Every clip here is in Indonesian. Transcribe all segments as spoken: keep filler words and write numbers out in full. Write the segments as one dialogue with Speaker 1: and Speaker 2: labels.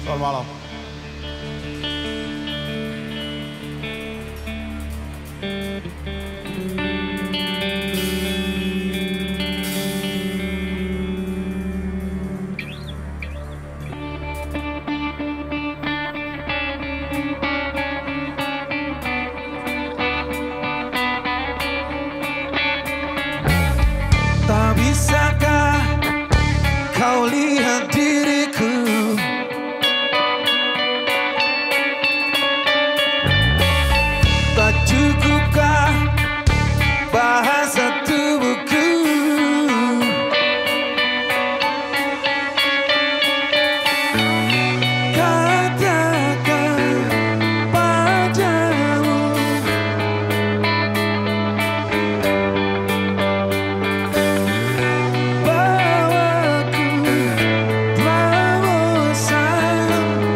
Speaker 1: Selamat malam.
Speaker 2: Tak bisakah kau lihat diriku, tak cukupkah bahasa tubuhku, katakan padamu bahwa ku telah bosan.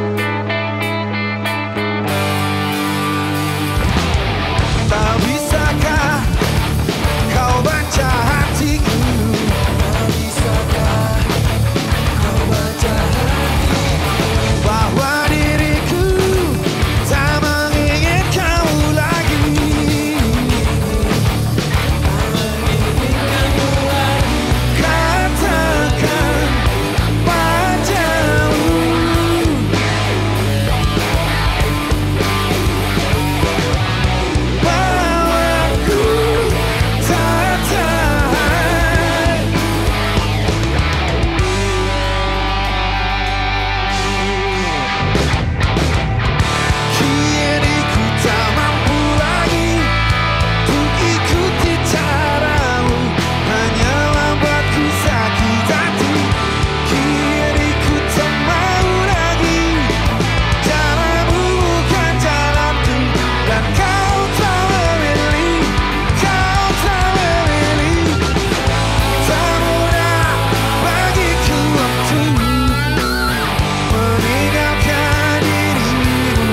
Speaker 2: Tak bisakah kau baca hatiku, tak bisakah kau baca hatiku, bahwa diriku tak mengingat kamu lagi. Katakan padamu bahwa ku tak tahan. Kini ku tak mampu lagi untuk ikuti caramu, hanya membuatku sakit hati. Kini ku tak mau lagi, jalanmu bukan jalanku, dan kau telah memilih, kau telah memilih. Tak mudah bagiku untuk meninggalkan dirimu,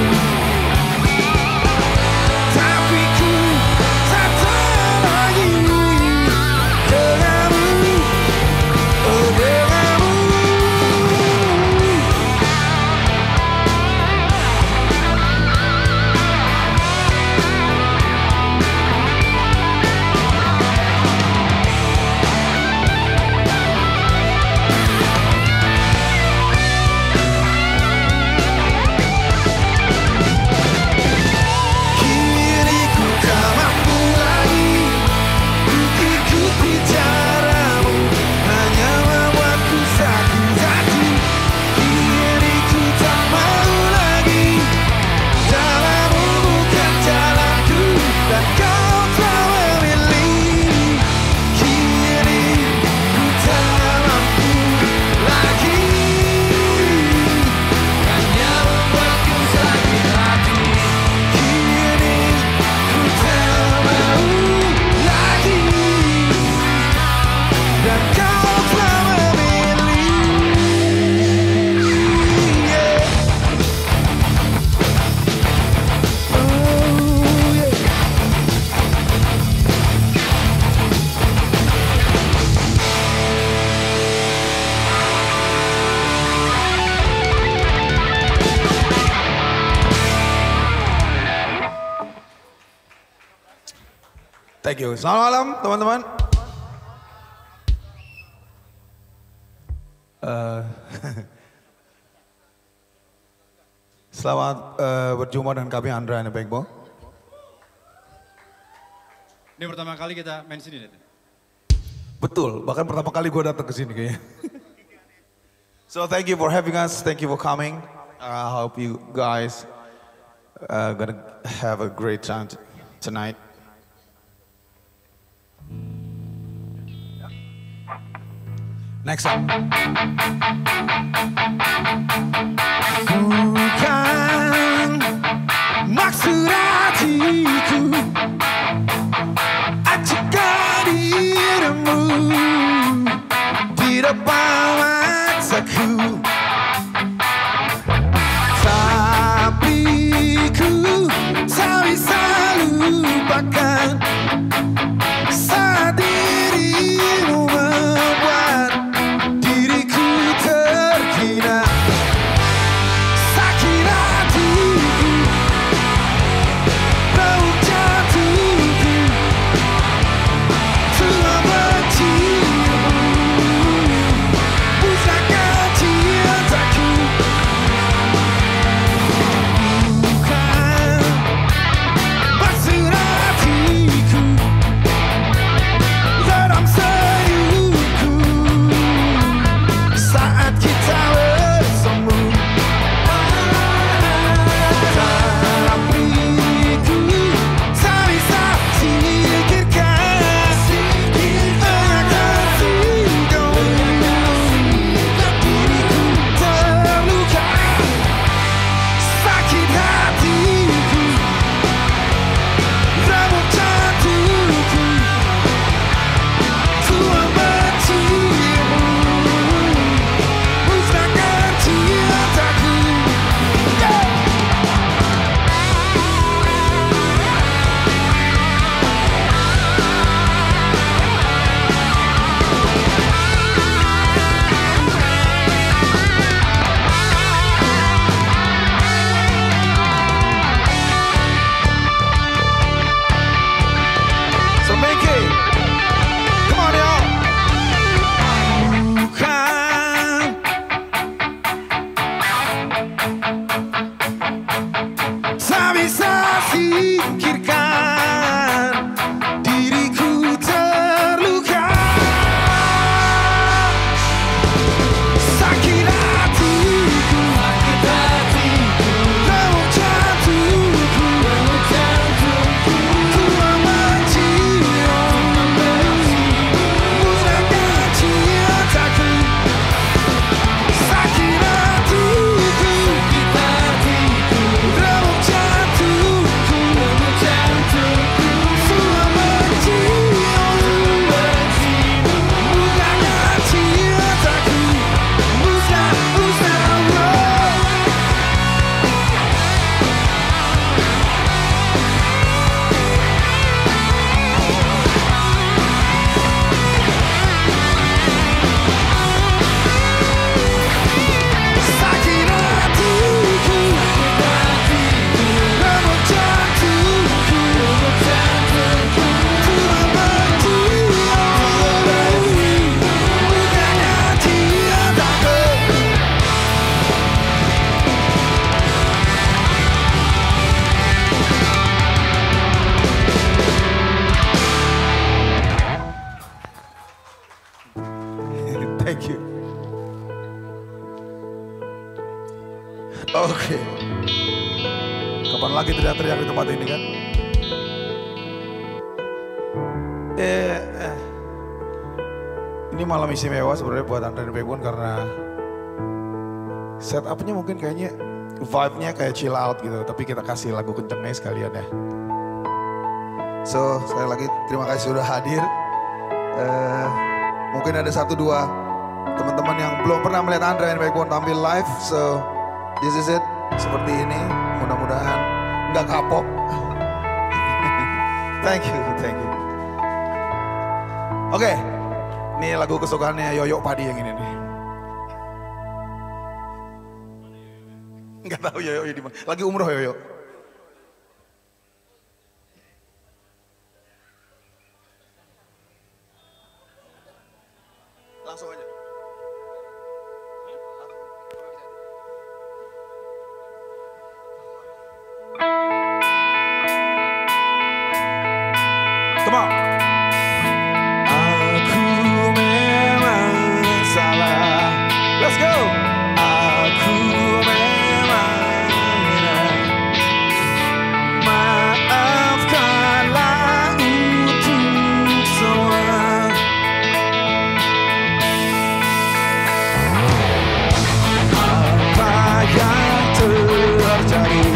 Speaker 2: tapi ku tak tahan lagi denganmu, oh denganmu. Kini ku tak mampu lagi untuk ikuti caramu, hanya membuatku sakit hati. Kini ku tak mau lagi, jalanmu bukan jalanku, dan kau telah memilih. Kini ku tak mampu lagi, hanya membuatku sakit hati. Kini ku tak mau lagi, dan kau telah memilih. Yeah. Oh, yeah.
Speaker 1: Thank you. Selamat malam teman-teman. Eh, Selamat eh, berjumpa dengan kami Andra and Backbone.
Speaker 3: Ini pertama kali kita main sini deh.
Speaker 1: Betul, bahkan pertama kali gue datang ke sini kayaknya. So thank you for having us, thank you for coming. I hope you guys uh, gonna have a great time t- tonight. Next up.
Speaker 2: Bukan maksud hatiku acukan dirimu di depan mataku, tapi ku tak bisa lupakan saat dirimu membuat diriku terhina.
Speaker 1: Thank you. Oke. Okay. Kapan lagi teriak-teriak di tempat ini kan? Eh, eh. Ini malam istimewa sebenarnya buat Andre dan Backbone karena setupnya mungkin kayaknya vibe-nya kayak chill out gitu. Tapi kita kasih lagu kencengnya sekalian ya. So, sekali lagi terima kasih sudah hadir. Uh, mungkin ada satu dua teman-teman yang belum pernah melihat Andre dan Backbone tampil live. So, this is it. Seperti ini. Mudah-mudahan nggak kapok. Thank you, thank you. Oke, okay. Ini lagu kesukaannya Yoyo Padi yang ini nih. Nggak tahu Yoyo di mana. Lagi umroh Yoyo. Langsung aja. Come on. Aku memang salah. Let's go. Aku memang hina. Maafkanlah untuk semua. Apa yang terjadi?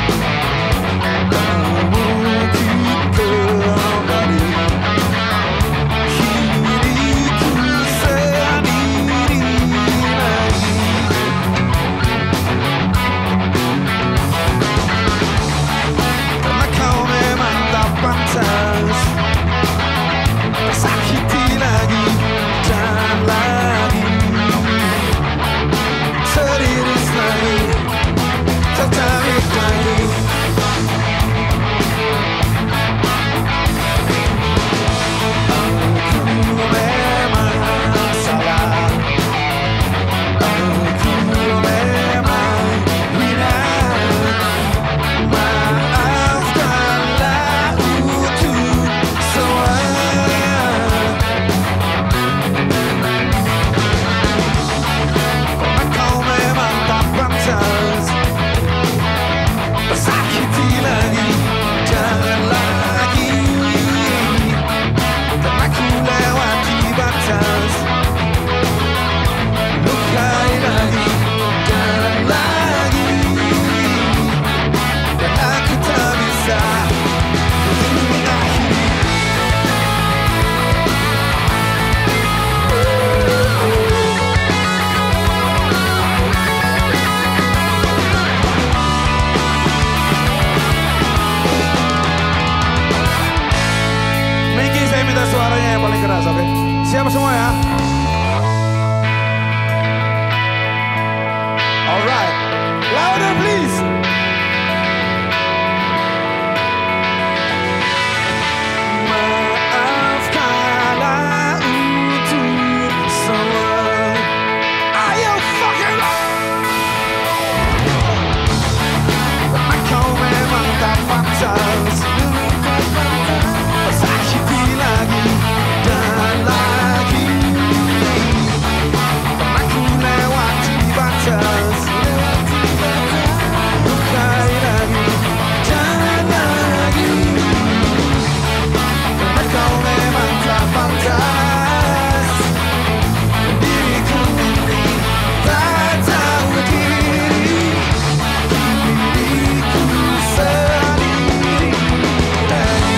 Speaker 1: Suaranya yang paling keras, oke? Okay? Siap semua ya? Alright, louder please. Maafkanlah untuk semua. Ayo fucking kau memang tak pantas. Sakiti lagi dan lagi. Pernah ku lewati batas. Lukai lagi dan lagi. Karena kau memang tak pantas. Diriku ini tak tahu diri. Diriku sendiri lagi.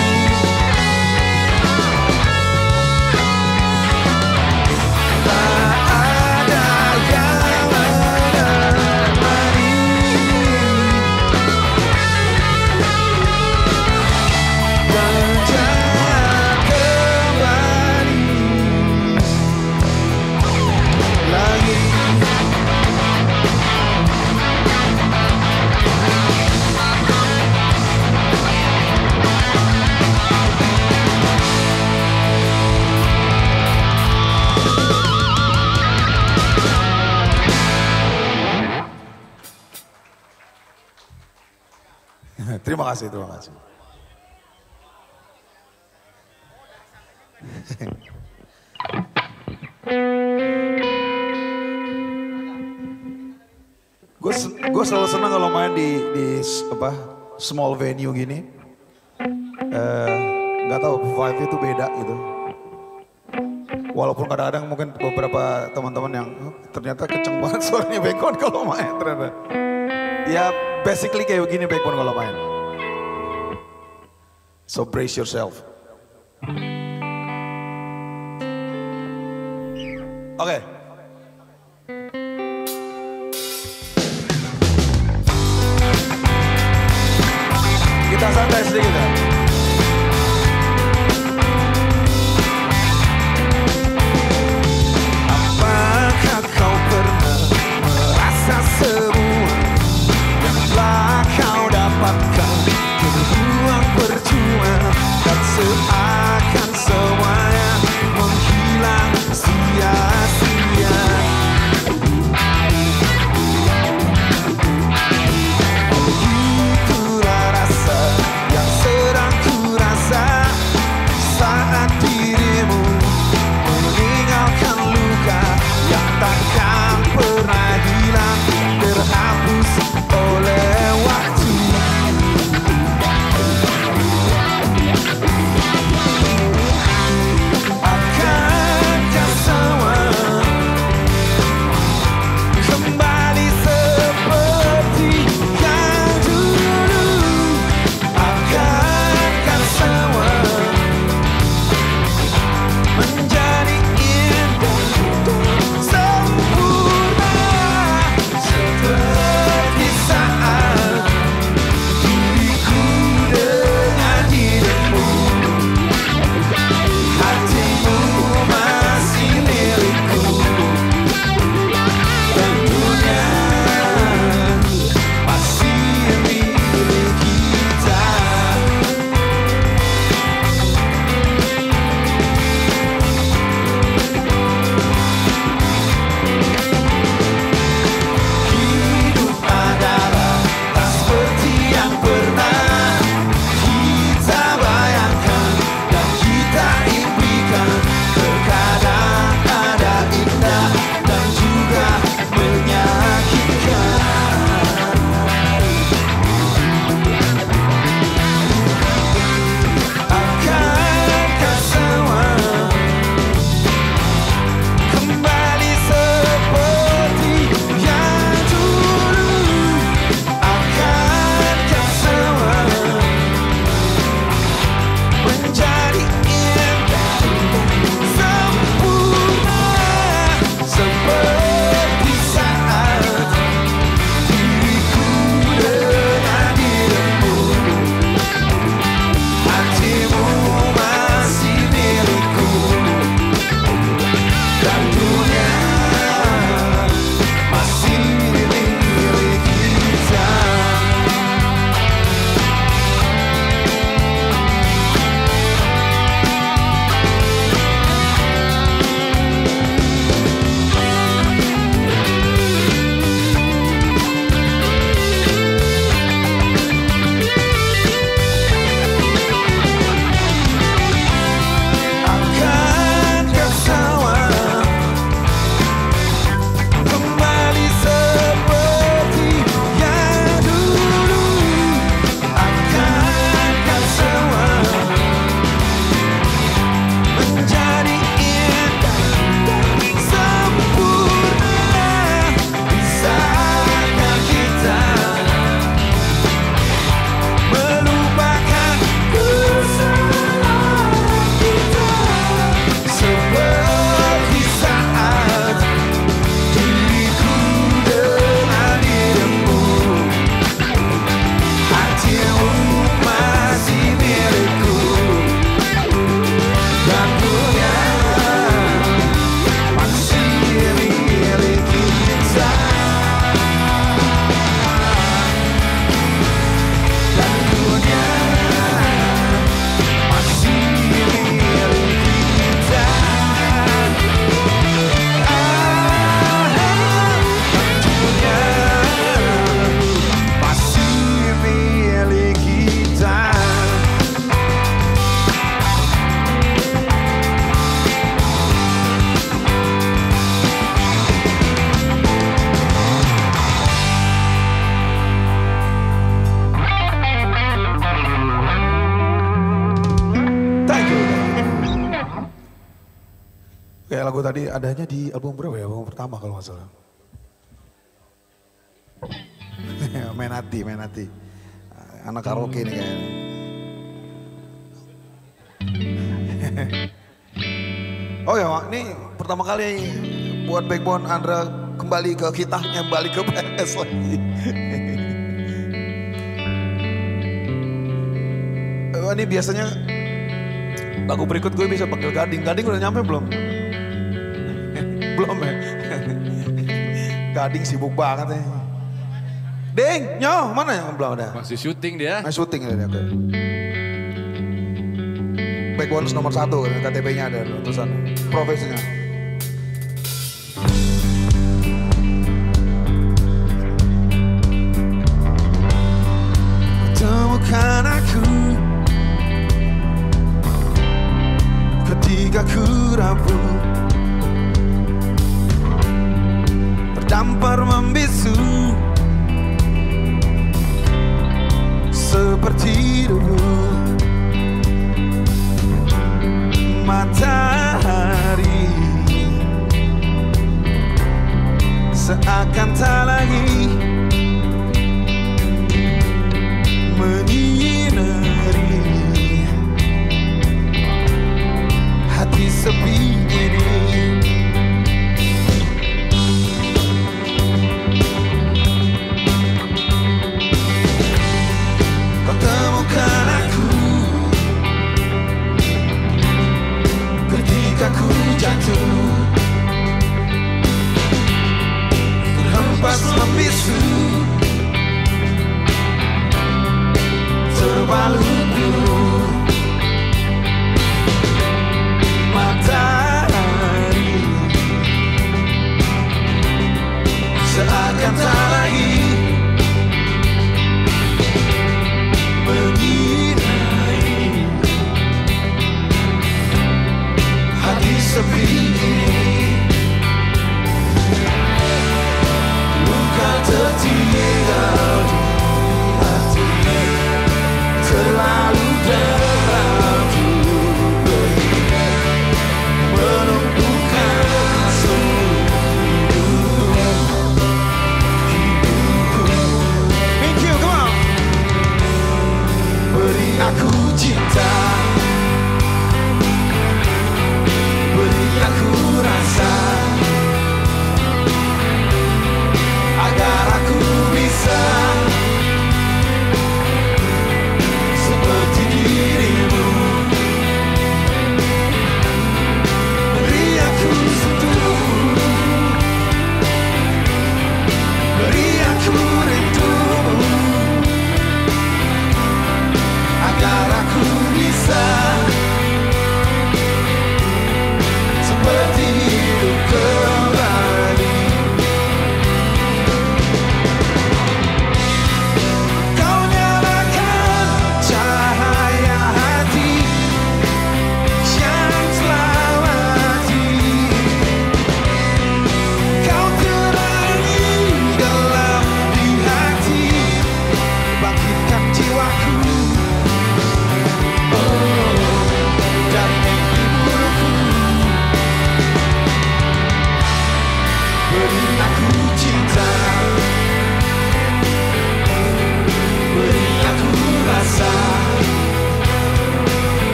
Speaker 1: Terima kasih, terima kasih. Gue selalu senang kalau main di di apa small venue gini. Nggak uh, tahu vibe itu beda gitu. Walaupun kadang-kadang mungkin beberapa teman-teman yang oh, ternyata kenceng banget suaranya Backbone kalau main ternyata. Ya basically kayak begini Backbone kalau main. So brace yourself. Oke. Okay. Kita santai sedikit ya.
Speaker 2: Apakah kau pernah merasa semua yang telah kau dapatkan terbuang percuma dan seakan semuanya menghilang sia-sia. Itulah rasa yang sering
Speaker 1: Kayak lagu tadi adanya di album berapa ya? Album pertama kalau nggak salah. Main hati, main hati. Anak karaoke ini kayaknya. Oh ya, Mak, ini pertama kali buat Backbone Andra kembali ke kitanya, kembali ke P S lagi. Oh, ini biasanya lagu berikut gue bisa panggil Gading. Gading udah nyampe belum? Belum ya? Gading sibuk banget ya. Ding, nyoh, mana yang belum ada?
Speaker 4: Masih syuting dia.
Speaker 1: Masih syuting ya, oke. Backbone nomor satu, K T P-nya ada tulisan profesinya.
Speaker 2: Temukan aku ketika ku rapuh, terdampar membisu seperti dulu. Matahari seakan tak lagi menyinari hati sepi ini. Kau temukan aku ketika ku jatuh, terhempas membisu, terbalut biru. Matahari seakan tak lagi menyinari hati sepi ini. Luka tertinggal di hati, terlalu berarti menumpukan seluruh hidupku. Thank you, come on. Beri aku cinta, beri aku rasa.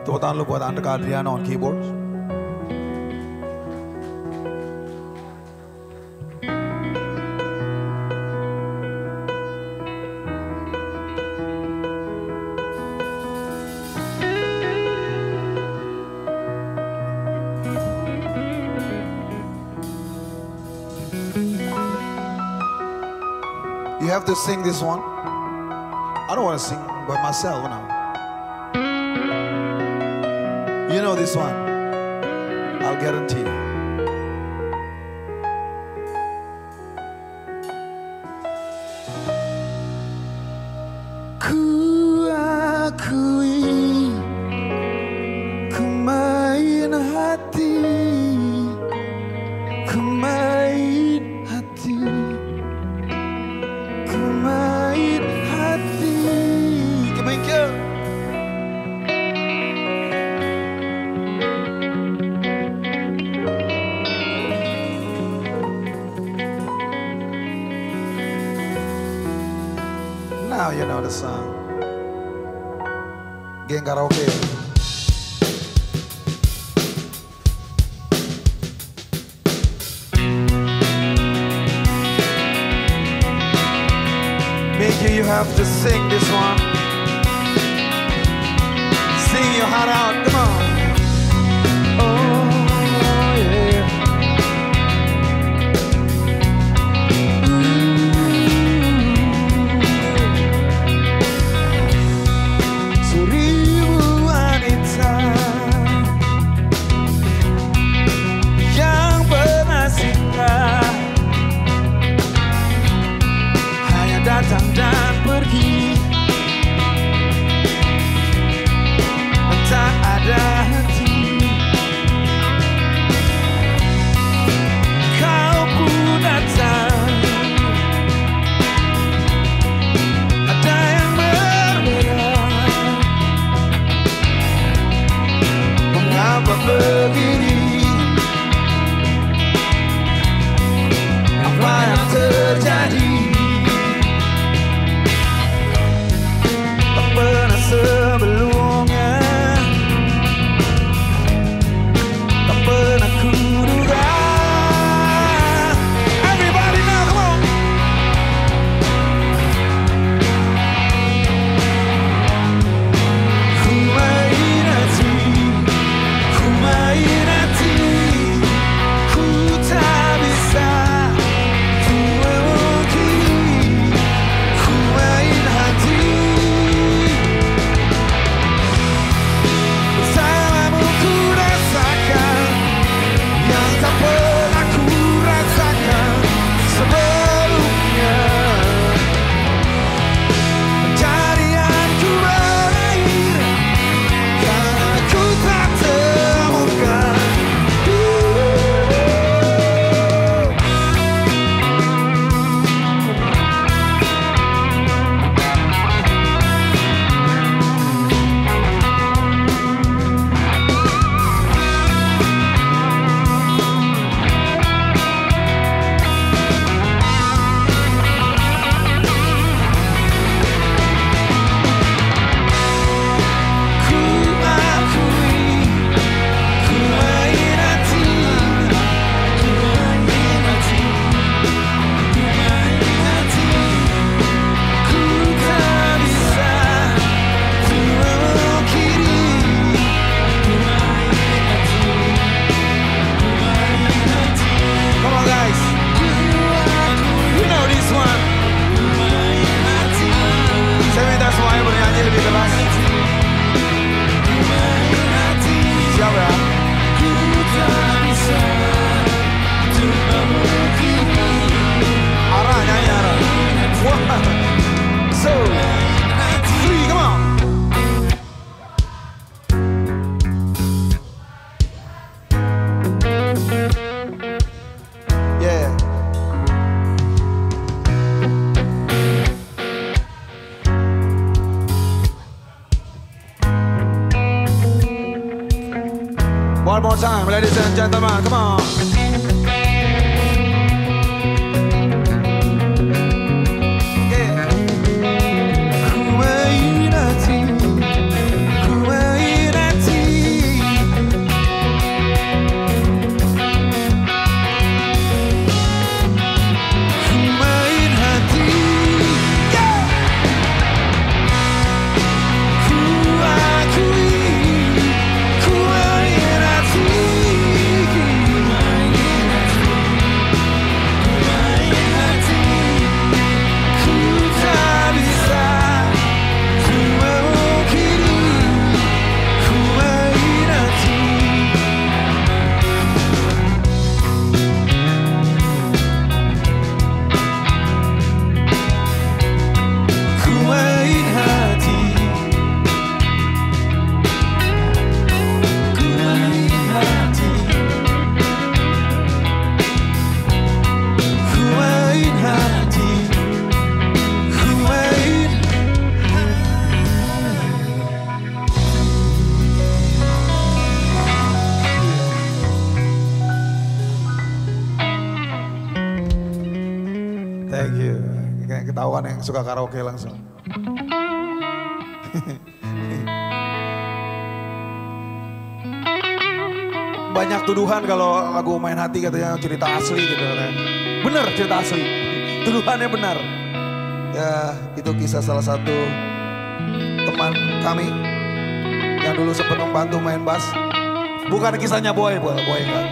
Speaker 1: Tepuk tangan lu buat Andrea Adriano on keyboard. You have to sing this one. I don't want to sing by myself now. You know this one. I'll guarantee. Ku akui ku main hati, ku main hati. Main hati. Thank you. Now you know the song. Geng karaoke. Mickey, you have to sing this one. Sing your heart out, come on. Oh, yeah. Seribu wanita yang pernah singgah datang dan pergi, tak ada henti. Kau pun datang, ada yang berbeda. Mengapa begini? Apa yang terjadi? Sebelumnya tak pernah kuduga. Everybody now, come on. Ku main hati, ku main hati, ku tak bisa memungkiri. Ku main hati. One more time, ladies and gentlemen, come on. Yeah. Ku main hati, ku main hati. kawan yang suka karaoke langsung. Banyak tuduhan kalau lagu Main Hati katanya cerita asli gitu katanya. Bener cerita asli, tuduhannya benar. Ya itu kisah salah satu teman kami yang dulu sempat membantu main bass. Bukan kisahnya Boy, Boy, Boy enggak.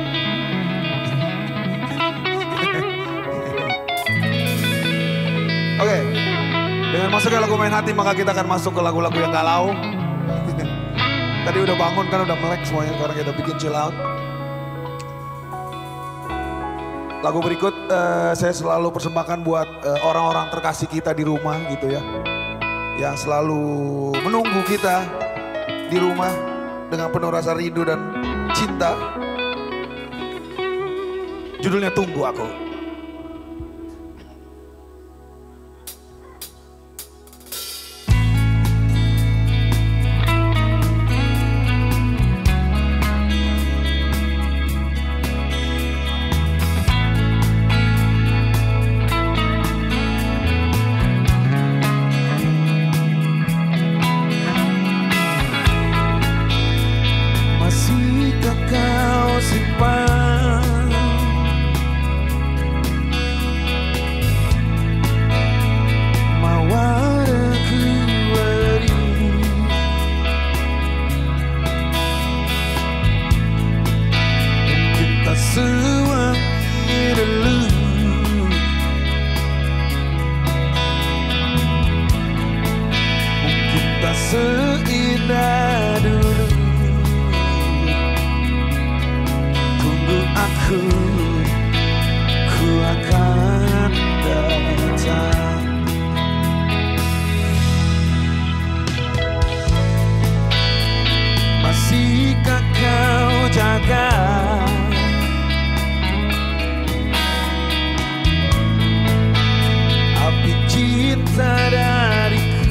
Speaker 1: Oke, dengan masuknya lagu Main Hati maka kita akan masuk ke lagu-lagu yang galau. Tadi udah bangun kan udah melek semuanya, sekarang kita bikin chill out. Lagu berikut uh, saya selalu persembahkan buat uh, orang-orang terkasih kita di rumah gitu ya. Yang selalu menunggu kita di rumah dengan penuh rasa rindu dan cinta. Judulnya Tunggu Aku.
Speaker 2: Masihkah kau simpan mawar kembali? Kita sewangi dulu, mungkin tak seindah dulu. Aku, ku akan datang. Masihkah kau jaga api cinta dariku?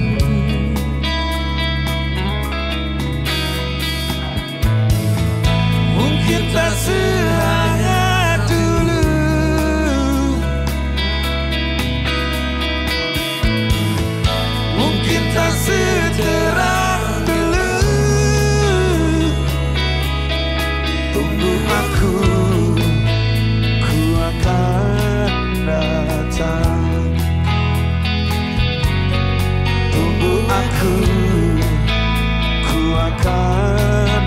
Speaker 2: Mungkin tak sehangat dulu, mungkin tak seterang dulu. Tunggu aku, ku akan datang. Tunggu aku, ku akan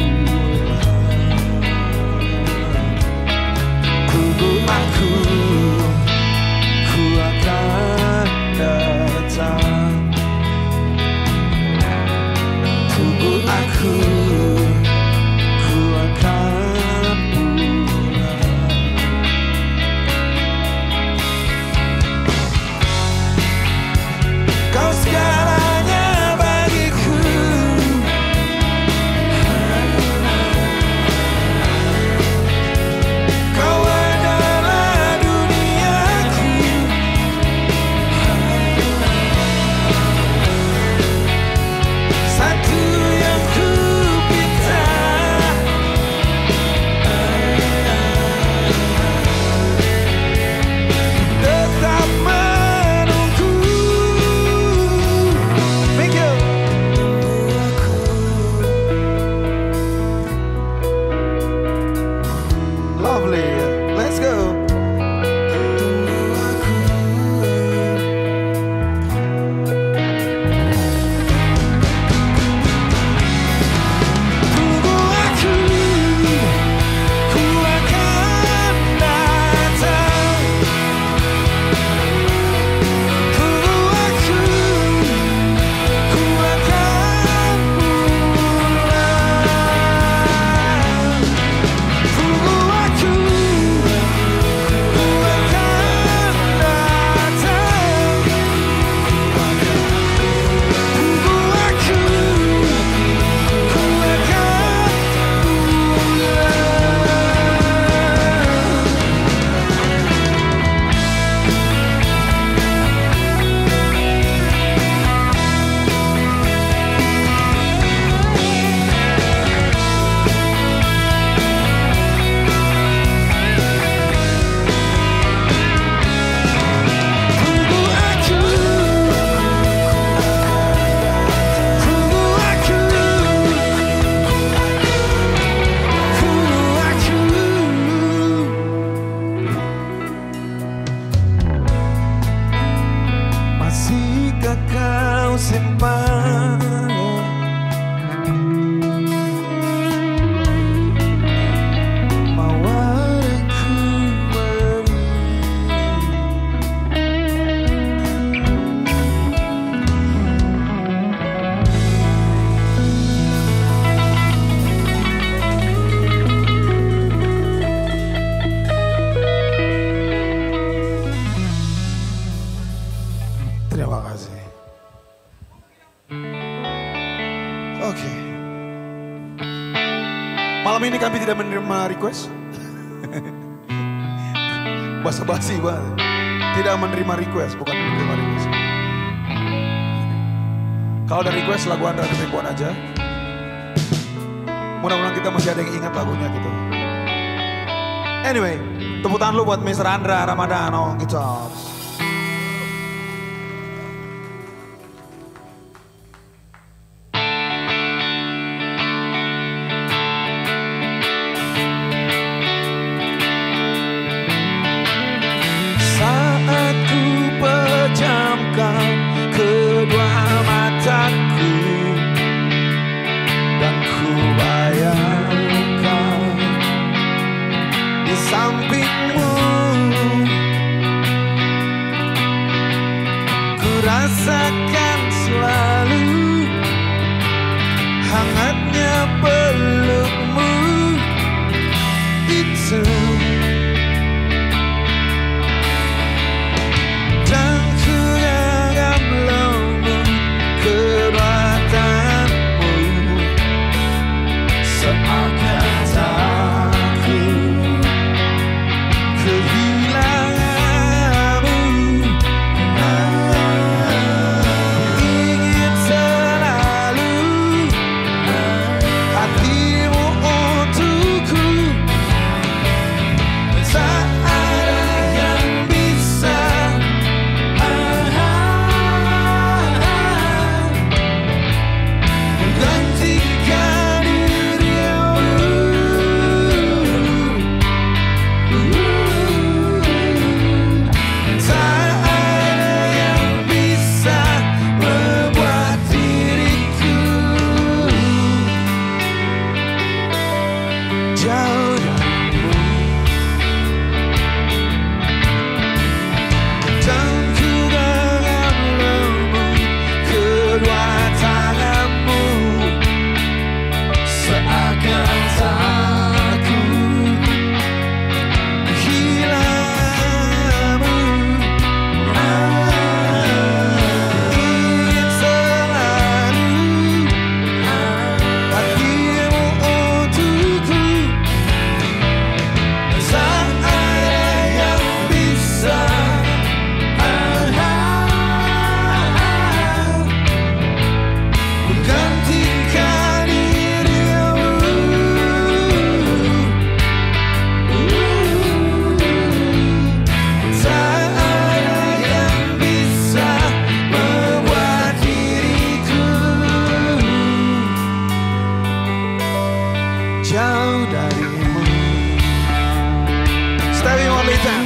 Speaker 2: aku, ku akan datang. Tunggu aku, ku akan pulang. Kau segalanya bagiku, kau kau simpan.
Speaker 1: Terima kasih. Oke. Malam ini kami tidak menerima request. Basa-basi banget. Tidak menerima request, bukan menerima request. Kalau ada request lagu Andra Ketipuan aja. Mudah-mudahan kita masih ada yang ingat lagunya gitu. Anyway, tepuk tangan lu buat mister Andra Ramadan on guitars.
Speaker 2: Saat ku pejamkan kedua mataku dan ku bayangkan di sampingmu, ku rasakan selalu hangatnya pelukmu itu. Jauh darimu. Stevie Wonder.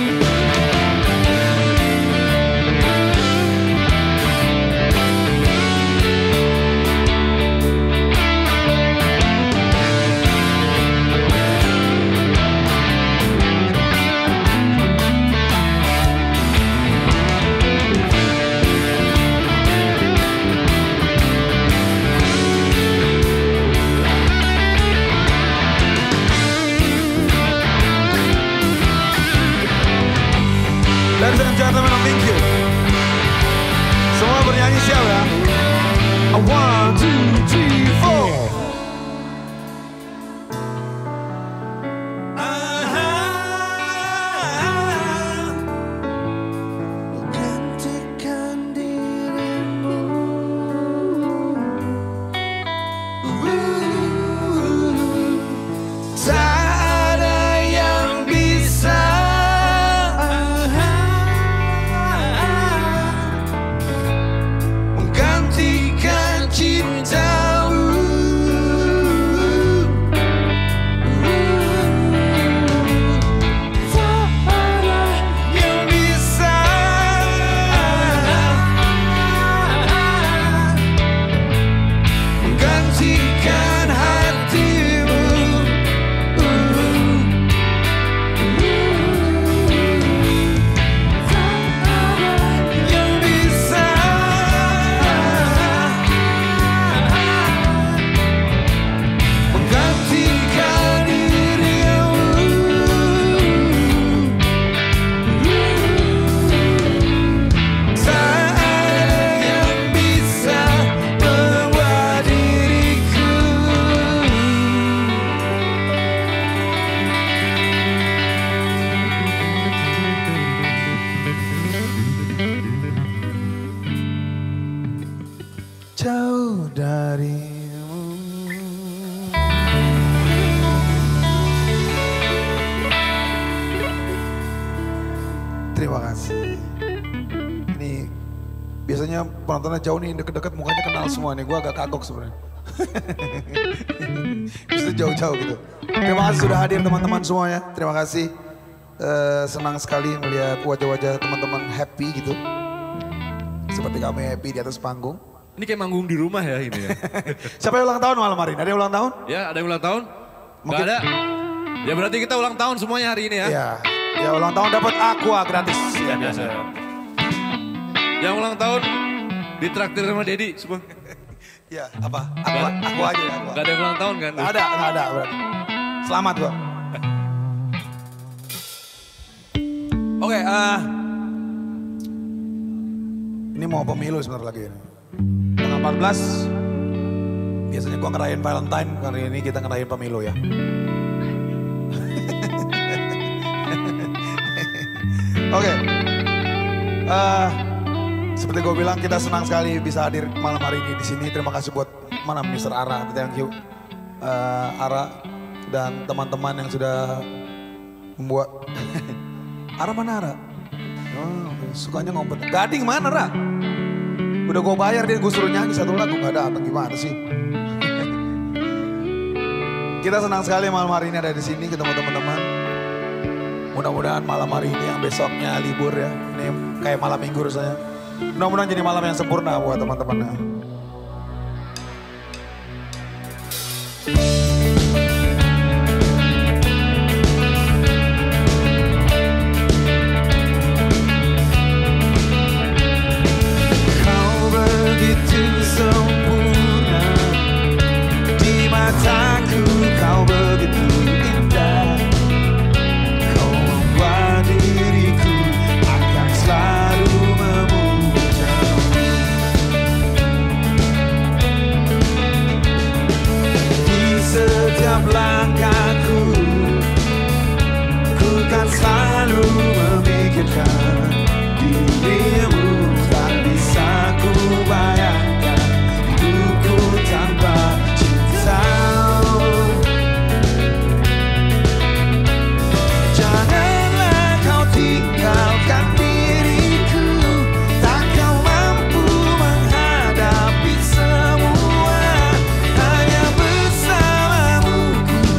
Speaker 1: Ladies and gentlemen, thank you. Semua bernyanyi siap ya? One, two, three, four.
Speaker 2: Gantikan dirimu. Tak ada yang bisa menggantikan cinta.
Speaker 1: jauh darimu. Terima kasih. Ini biasanya penontonnya jauh nih, deket-deket mukanya kenal semua nih. Gue agak kagok sebenarnya. Bisa jauh-jauh gitu. Terima kasih sudah hadir teman-teman semuanya. Terima kasih. Uh, senang sekali melihat wajah-wajah teman-teman happy gitu. Seperti kami happy di atas panggung.
Speaker 4: Ini kayak manggung di rumah ya ini ya.
Speaker 1: Siapa yang ulang tahun malam hari ini? Ada yang ulang tahun?
Speaker 4: Ya ada yang ulang tahun?
Speaker 1: Mungkin...
Speaker 4: Gak ada? Ya berarti kita ulang tahun semuanya hari ini ya.
Speaker 1: Iya. Ya ulang tahun dapat aqua gratis. Ya biasa.
Speaker 4: Yang ulang tahun ditraktir sama Dedi semua.
Speaker 1: Ya apa? Aqua, aqua aja ya. Aqua.
Speaker 4: Gak ada yang ulang tahun kan?
Speaker 1: Gak ada, gak ada berarti. Selamat gua. Oke, okay, uh, ini mau pemilu sebentar lagi ini. Tanggal empat belas, biasanya gua ngerayain Valentine, kali ini kita ngerayain pemilu ya. Oke, okay. uh, seperti gue bilang kita senang sekali bisa hadir malam hari ini di sini. Terima kasih buat mana mister Ara, thank you uh, Ara dan teman-teman yang sudah membuat. Ara mana Ara? Oh, sukanya ngompet. Gading mana Ra? Udah gue bayar dia, gue suruh nyanyi satu lagu gak datang, gimana sih? Kita senang sekali malam hari ini ada di sini ketemu teman-teman. Mudah-mudahan malam hari ini yang besoknya libur ya. Ini kayak malam minggu rasanya. Mudah-mudahan jadi malam yang sempurna buat teman-temannya. Langkahku, ku kan selalu memikirkan dirimu. Tak bisa ku bayangkan hidupku tanpa cinta. Janganlah kau tinggalkan diriku, tak kau mampu menghadapi semua. Hanya bersamamu ku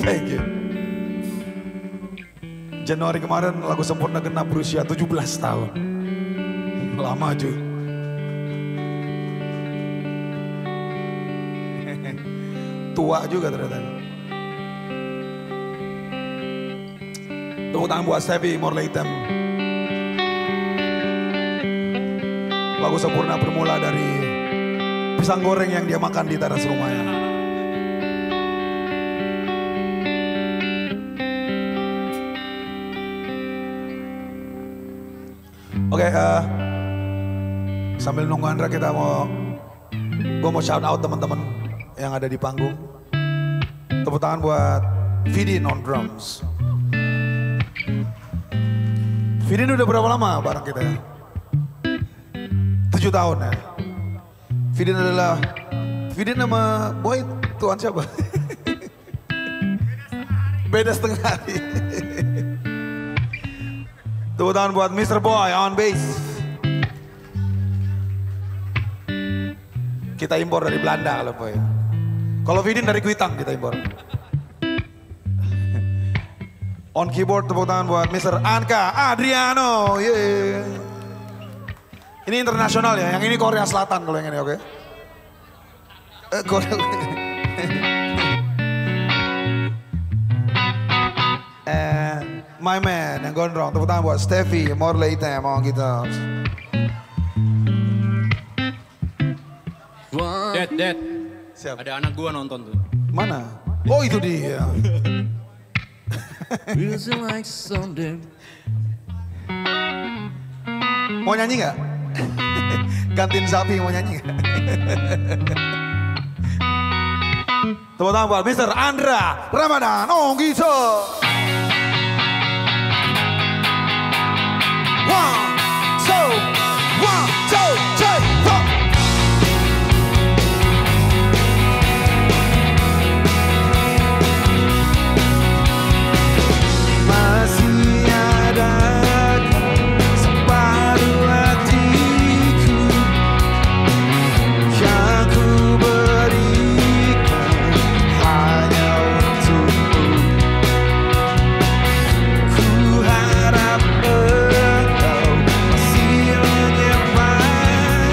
Speaker 1: Thank you. Januari kemarin lagu Sempurna genap berusia tujuh belas tahun. Lama juga. Tua juga ternyata. Tepuk tangan buat Stevie Morleitem. Lagu Sempurna bermula dari pisang goreng yang dia makan di teras rumahnya. Oke, okay, uh, sambil nunggu Andra kita mau, gue mau shout out teman-teman yang ada di panggung. Tepuk tangan buat Vidin on drums. Vidin udah berapa lama bareng kita ya? Tujuh tahun ya. Vidin adalah, Vidin sama Boy tuan siapa? Beda setengah hari. Tepuk tangan buat mister Boy on bass. Kita impor dari Belanda kalau Boy. Kalau Vidin dari Kuitang kita impor. On keyboard tepuk tangan buat mister Anka Adriano. Yeah. Ini internasional ya, yang ini Korea Selatan kalau yang ini oke. Okay? Uh, Korea. And my man yang gondrong, tepuk tangan buat Stevie Morleitem on guitar.
Speaker 3: Dad, Dad.
Speaker 1: Siap.
Speaker 3: Ada anak gua nonton tuh.
Speaker 1: Mana? Oh itu dia. Mau nyanyi nggak? Gantiin sapi mau nyanyi nggak? Tepuk tangan buat mister Andra Ramadan on guitar. One, two, one, two, three, four.
Speaker 2: Masih ada separuh hatiku yang ku berikan hanya untukmu. Ku harap engkau masih menyimpan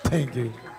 Speaker 1: Thank you.